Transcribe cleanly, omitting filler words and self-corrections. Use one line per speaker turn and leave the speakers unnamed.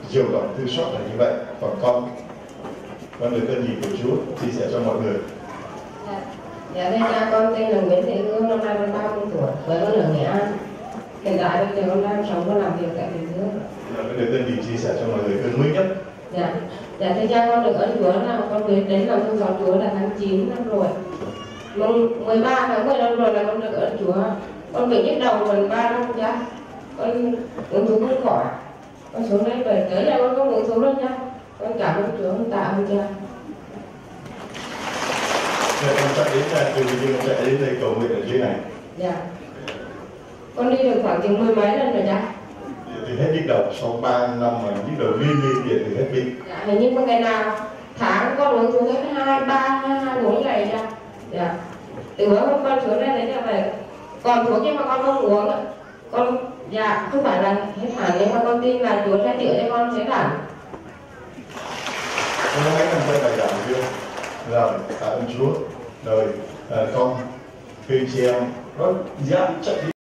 nhiều lòng thương xót là như vậy. Còn con được tên gì của Chúa chia sẻ cho mọi người?
Dạ thưa cha, con tên là Nguyễn Thị Hương, năm nay con 30 tuổi, với con ở Nghệ An. Hiện tại bây giờ con đang sống và làm việc tại Bình Dương.
Con được tên gì chia sẻ cho mọi người gần mới nhất?
Dạ thưa cha, con được ơn Chúa là con biết đến làm thương xót Chúa là tháng 9 năm rồi. 13 tháng 10 năm rồi là con được ơn Chúa. Con bị nhức đầu gần 3 năm cha. Con uống thuốc không khỏi. Con xuống đây về tới nhà con không uống thuốc đâu nha. Con cảm ơn Chúa, con tạ ơn cha.
Con chạy đến từ Bình Dương, con chạy đến đây cầu nguyện ở dưới này.
Dạ. Con đi được khoảng chừng 10 mấy lần rồi cha.
Thì hết nhức đầu, sau 3 năm mà nhức đầu liên tiếp thì hết đi.
Dạ, hình như một ngày nào tháng con uống thuốc hết 2-4 ngày cha. Dạ. Từ bữa hôm con xuống đây đấy là về còn thuốc nhưng mà con không uống. Con dạ không phải là hết hẳn, nhưng mà con tin là Chúa sẽ chữa cho con sẽ giảm.
Con có mấy năm quay bài giảm chưa? Rồi, tạ ơn Chúa. Rồi, con khi chị em rất dám chạy